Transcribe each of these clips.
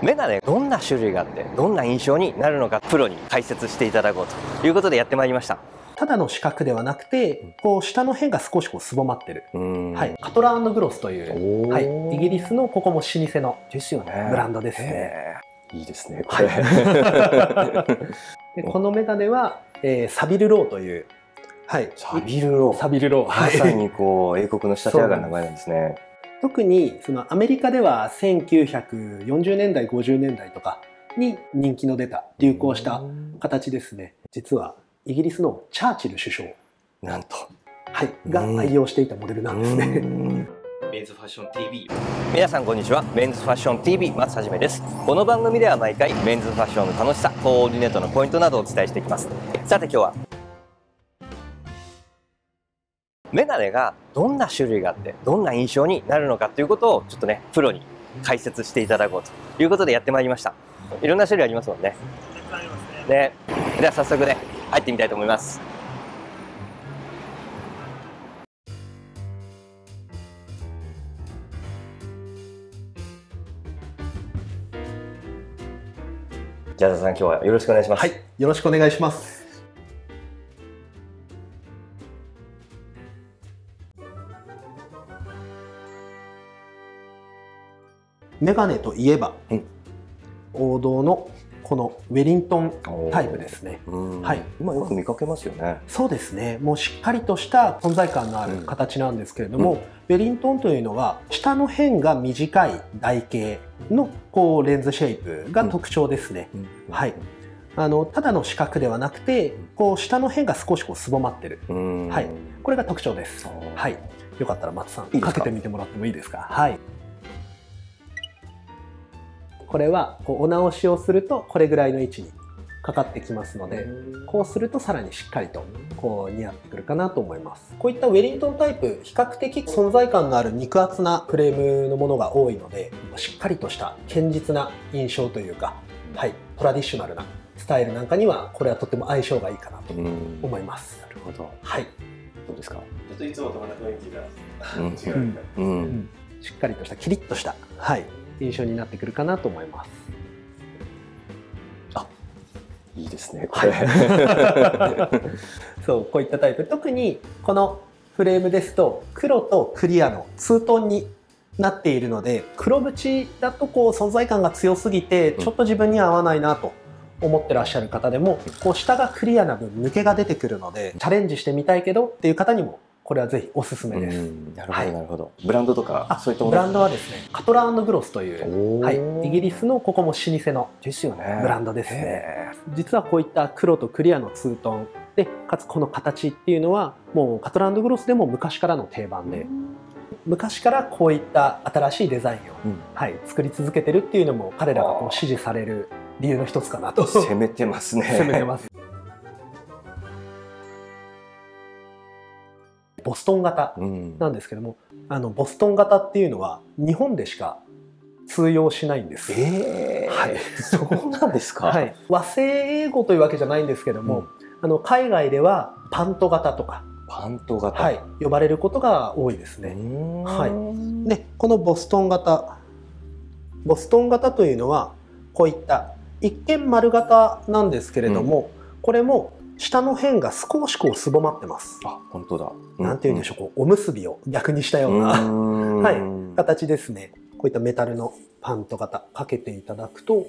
メガネどんな種類があってどんな印象になるのかプロに解説していただこうということでやってまいりました。 ただの四角ではなくて、こう下の辺が少しこうすぼまってる、はい、カトラー&グロスという、はい、イギリスのここも老舗のですよね、 ブランドですね。 いいですねこれ、 はい、でこのメガネは、サビルローという、はい、 サビルロー、 サビルロー、 まさにこう英国の仕立て上がる名前なんですね。 特にそのアメリカでは1940年代50年代とかに人気の出た流行した形ですね。実はイギリスのチャーチル首相なんと、 はい、が愛用していたモデルなんですね。 メンズファッション TV、 皆さんこんにちは。メンズファッション TV 松はじめです。この番組では毎回メンズファッションの楽しさ、コーディネートのポイントなどをお伝えしていきます。さて今日はメガネがどんな種類があってどんな印象になるのかということをちょっとねプロに解説していただこうということでやってまいりました。いろんな種類ありますもんね。では早速ね入ってみたいと思います。じゃあさん今日はよろしくお願いします。 はい、よろしくお願いします。メガネといえば、王道のこのウェリントンタイプですね。 はい、今よく見かけますよね。 そうですね。もうしっかりとした存在感のある形なんですけれども、ウェリントンというのは下の辺が短い台形のこうレンズシェイプが特徴ですね。はい。ただの四角ではなくて、こう下の辺が少しこうすぼまってる。はい。これが特徴です。はい。よかったら松さんかけてみてもらってもいいですか。はい。これはこうお直しをするとこれぐらいの位置にかかってきますので、こうするとさらにしっかりとこう似合ってくるかなと思います。こういったウェリントンタイプ、比較的存在感のある肉厚なフレームのものが多いので、しっかりとした堅実な印象というか、はい、トラディショナルなスタイルなんかにはこれはとても相性がいいかなと思います。 なるほど。 はい。 どうですか。 ちょっといつもとまた雰囲気が違う。 しっかりとしたキリッとした、はい、印象になってくるかなと思います。 あ、いいですね。これ。 そうこういったタイプ、特にこのフレームですと黒とクリアのツートンになっているので、黒縁だとこう存在感が強すぎてちょっと自分には合わないなと思ってらっしゃる方でも、こう下がクリアな分抜けが出てくるのでチャレンジしてみたいけどっていう方にもこれはぜひおすすめです。 なるほどなるほど。ブランドとかそういったもの。 ブランドはですね、カトラー&グロスという、はい、イギリスのここも老舗のですよね。 ブランドですね。実はこういった黒とクリアのツートンで、かつこの形っていうのはもうカトラー&グロスでも昔からの定番で、昔からこういった新しいデザインを、はい、作り続けてるっていうのも彼らがこう支持される理由の一つかなと。 攻めてますね。 攻めてます。ボストン型なんですけども、ボストン型っていうのは日本でしか通用しないんです。 はい、そうなんですか。 はい、和製英語というわけじゃないんですけども、海外ではパント型とか、 パント型、 はい、呼ばれることが多いですね。はい、でこのボストン型というのはこういった一見丸型なんですけれども、これも下の辺が少しこうすぼまってます。 あ、本当だ。 なんて言うんでしょう、こうおむすびを逆にしたようなはい、形ですね。こういったメタルのパント型かけていただくと、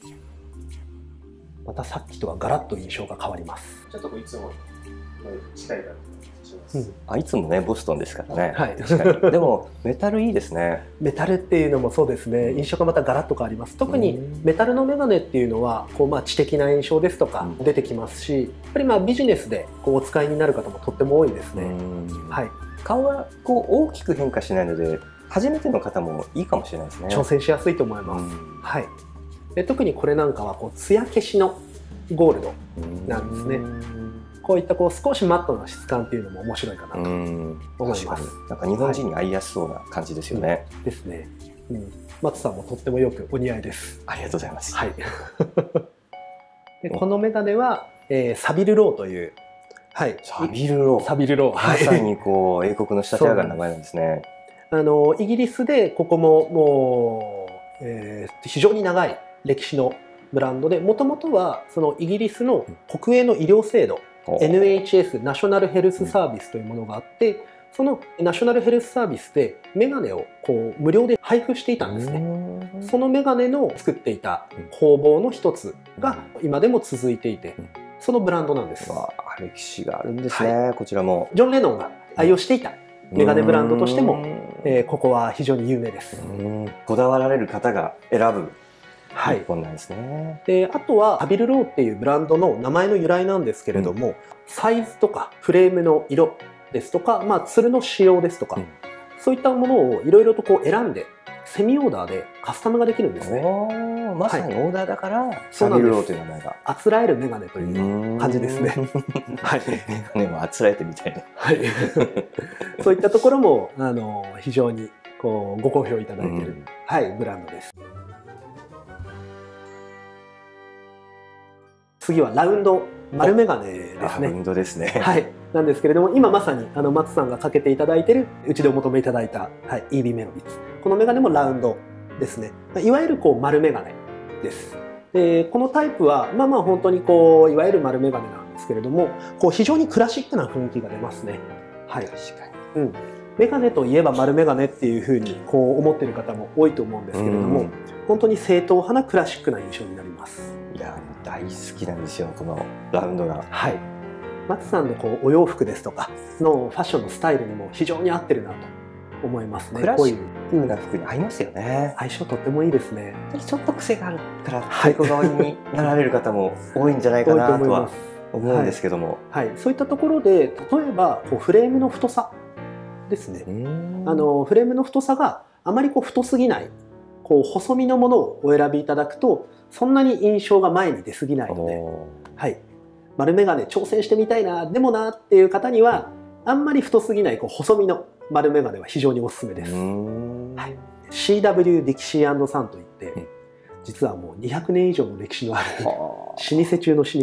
またさっきとはガラッと印象が変わります。 ちょっといつも近い感じします。 いつもねボストンですからね。 はい。 確かに。でもメタルいいですね。 メタルっていうのもそうですね。印象がまたガラッと変わります。特にメタルのメガネっていうのはこう知的な印象ですとか出てきますし、やっぱりビジネスでこうお使いになる方もとっても多いですね。はい。 顔はこう大きく変化しないので、初めての方もいいかもしれないですね。 挑戦しやすいと思います。はい。で特にこれなんかはこう艶消しのゴールドなんですね。こういったこう少しマットな質感っていうのも面白いかなと思います。 なんか日本人に合いやすそうな感じですよね。 ですね。松さんもとってもよくお似合いです。 ありがとうございます。 はい。でこのメガネは、サビルローという、はい、 サビルロー。 サビルロー。 まさにこう英国の仕立て上がる名前なんですね。 イギリスでここももう非常に長い歴史のブランドで、もともとはそのイギリスの国営の医療制度 NHS ナショナルヘルスサービスというものがあって、そのナショナルヘルスサービスでメガネをこう無料で配布していたんですね。そのメガネの作っていた工房の一つが今でも続いていて、そのブランドなんです。 歴史があるんですね、こちらも。 ジョン・レノンが愛用していたメガネブランドとしても、ここは非常に有名です。 こだわられる方が選ぶ一本なんですね。 で、あとはハビルローっていうブランドの名前の由来なんですけれども、サイズとかフレームの色ですとか、ツルの仕様ですとか、そういったものをいろいろとこう選んでセミオーダーでカスタムができるんですね。 まさにオーダーだから、ハビルローという名前が。 あつらえるメガネという感じですね。 はい、メガネもあつらえてみたいな。 はい。そういったところも非常にこうご好評いただいている、ブランドです。次はラウンド丸メガネですね。 ラウンドですね。 はい。なんですけれども、今まさに松さんがかけていただいている、うちでお求めいただいた、EB メロビッツ。このメガネもラウンドですね。いわゆるこう丸メガネです。で、このタイプは本当にこういわゆる丸メガネなんですけれども、こう非常にクラシックな雰囲気が出ますね。はい。確かに。メガネといえば丸メガネっていうふうにこう思っている方も多いと思うんですけれども、本当に正統派なクラシックな印象になります。 いや、大好きなんですよ、このラウンドが。 はい。松さんのこうお洋服ですとかのファッションのスタイルにも非常に合ってるなと思いますね。 クラシックな服に合いますよね。 相性とってもいいですね。 ちょっと癖があるから太鼓側になられる方も多いんじゃないかなとは思うんですけども、 そういったところで、例えばこうフレームの太さですね。フレームの太さがあまりこう太すぎない、こう細身のものをお選びいただくと、そんなに印象が前に出過ぎないので、丸メガネ挑戦してみたいな、でもなっていう方にはあんまり太すぎないこう細身の丸メガネは非常におすすめです。CW ディキシー&サンといって、実はもう200年以上の歴史のある老舗中の老舗です。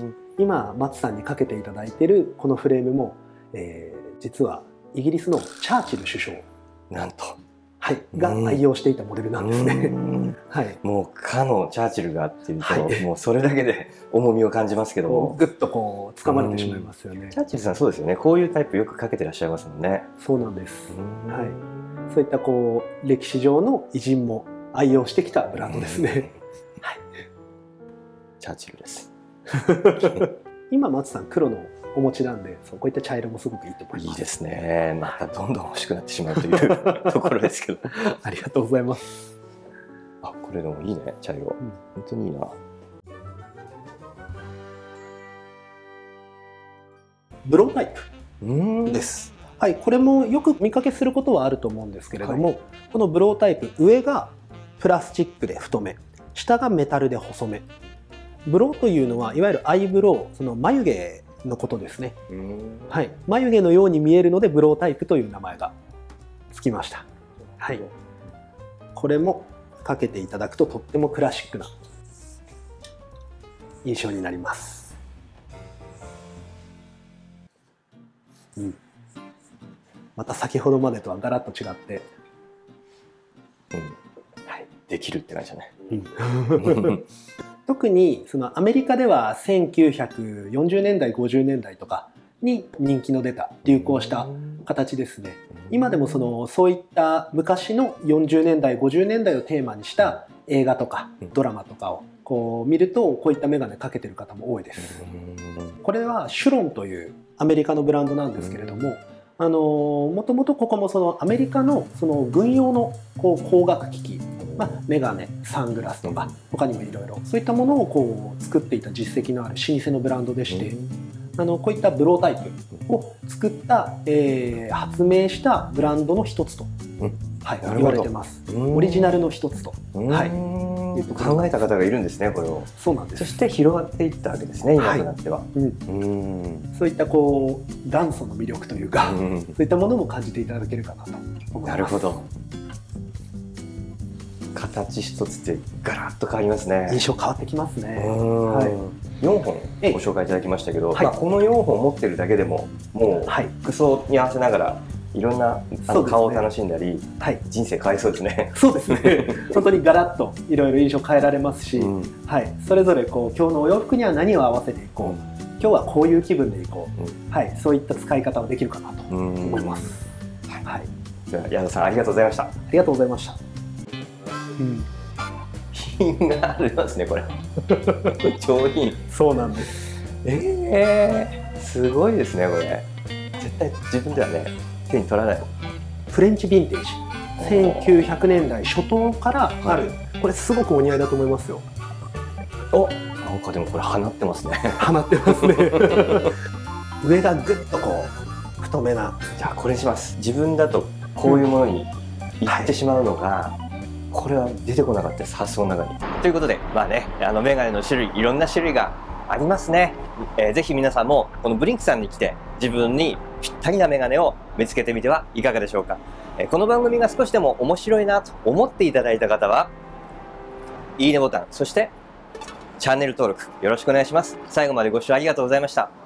今松さんにかけていただいているこのフレームも、実はイギリスのチャーチル首相なんとが愛用していたモデルなんですね。 もうかのチャーチルがっていうと、もうそれだけで重みを感じますけども、 ぐっとこう掴まれてしまいますよね。 チャーチルさんそうですよね。こういうタイプよくかけてらっしゃいますもんね。 そうなんです。そういったこう歴史上の偉人も愛用してきたブランドですね。 チャーチルです。 今松さん黒のお持ちなんで、こういった茶色もすごくいいと思います。 いいですね。またどんどん欲しくなってしまうというところですけど。 ありがとうございます。 これでもいいね、茶色。本当にいいな。 ブロータイプです。これもよく見かけすることはあると思うんですけれども、このブロータイプ、上がプラスチックで太め、下がメタルで細め。ブローというのはいわゆるアイブロウ、その眉毛のことですね。眉毛のように見えるのでブロータイプという名前がつきました。これもかけていただくととってもクラシックな印象になります。また先ほどまでとはガラッと違って、 できるって感じだね。 特にそのアメリカでは1940年代50年代とかに人気の出た流行した形ですね。今でもそういった昔の40年代50年代をテーマにした映画とかドラマとかをこう見ると、こういったメガネかけてる方も多いです。これはシュロンというアメリカのブランドなんですけれども、もともとここもそのアメリカのその軍用のこう光学機器、メガネ、サングラスとか他にもいろいろそういったものをこう作っていた実績のある老舗のブランドでして、こういったブロータイプを作った、発明したブランドの一つと、言われてます。オリジナルの一つと、 考えた方がいるんですね、これを。 そうなんです。 そして広がっていったわけですね、今となっては。 そういったこう元祖の魅力というか、そういったものも感じていただけるかなと思います。 なるほど。形一つでガラッと変わりますね。 印象変わってきますね。 4本ご紹介いただきましたけど、この4本持ってるだけでももう服装に合わせながらいろんな顔を楽しんだり、 はい、 人生変わりそうですね。 そうですね。本当にガラッといろいろ印象変えられますし、はい、それぞれこう今日のお洋服には何を合わせていこう、今日はこういう気分でいこう、はい、そういった使い方はできるかなと思います。はい。 じゃあ矢田さんありがとうございました。ありがとうございました。 品がありますねこれ。上品。 そうなんです。 すごいですねこれ。絶対自分ではね手に取らない。 フレンチヴィンテージ。1900年代初頭からある、これすごくお似合いだと思いますよ。 お、なんかでもこれ放ってますね。 放ってますね。上がぐっとこう太めな。 じゃあこれにします。自分だとこういうものに行ってしまうのが、これは出てこなかったです、発想の中に。ということでまあね、メガネの種類いろんな種類がありますね。ぜひ皆さんもこのブリンクさんに来て自分にぴったりなメガネを見つけてみてはいかがでしょうか。この番組が少しでも面白いなと思っていただいた方はいいねボタン、そしてチャンネル登録よろしくお願いします。最後までご視聴ありがとうございました。